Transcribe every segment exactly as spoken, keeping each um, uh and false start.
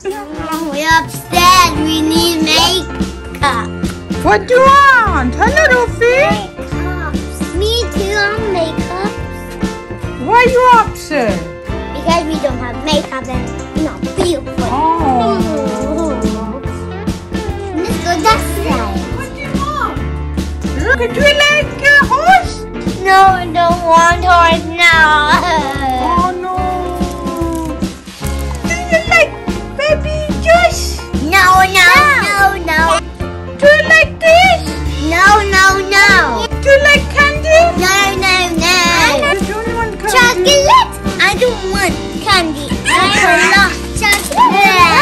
We're upstairs. We need makeup. What do you want? Hello, Rufi. Makeup. Me too. I'm makeup. Why are you upset? Because we don't have makeup and you know beautiful. Oh. Let's go that side. What do you want? Look, do you like a horse? No, I don't want horse now. Oh no. Do you like baby juice? No, no, no, no. Do you like this? No, no, no. Do you like candy? No, no, no. You don't want candy? Chocolate? I don't want candy. I love chocolate.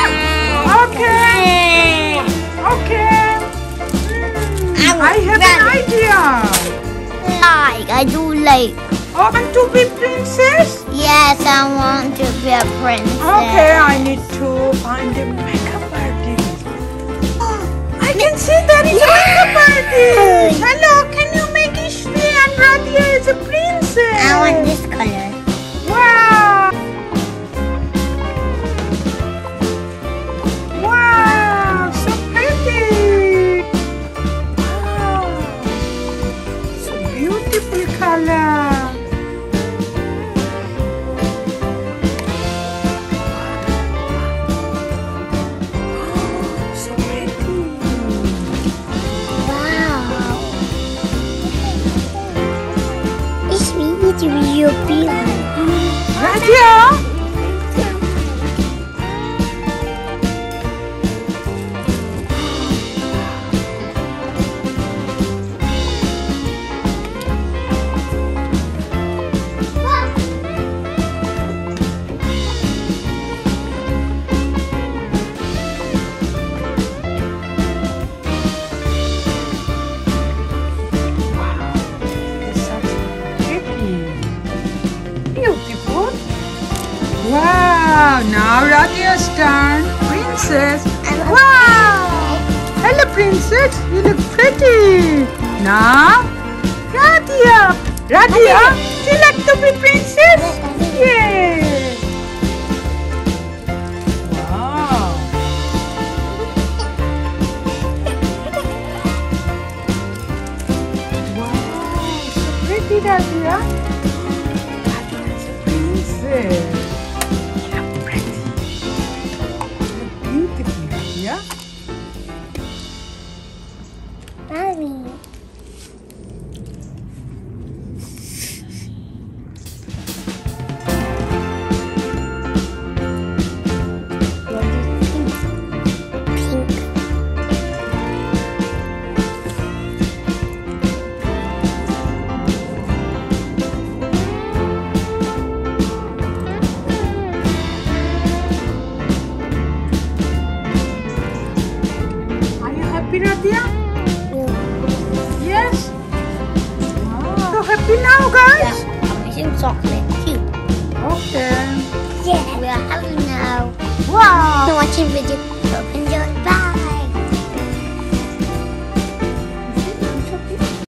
Okay. Okay. Mm, I have an idea. Like, I do like. Oh, want to be princess? Yes, I want to be a princess. Okay, I need to find a makeup artist. Oh, I can see there is a makeup artist. Hello, can you make Ishfi and Radia as a princess? I want this color. Wow. Wow, so pretty. Wow. So beautiful color. To be your baby. Radia? Beautiful. Wow, now Radia's turn. Princess. Wow. Hello, princess. You look pretty. Now, Radia. Radia, do you like to be princess? Yes. Wow. Wow, so pretty, Radia. Princess. You're pretty. You're beautiful, yeah? Mommy. Happy, Radia? Yes? Wow. So happy now, guys? Yeah, I'm eating chocolate too. Okay. Yeah, we are happy now. Wow. Watching video.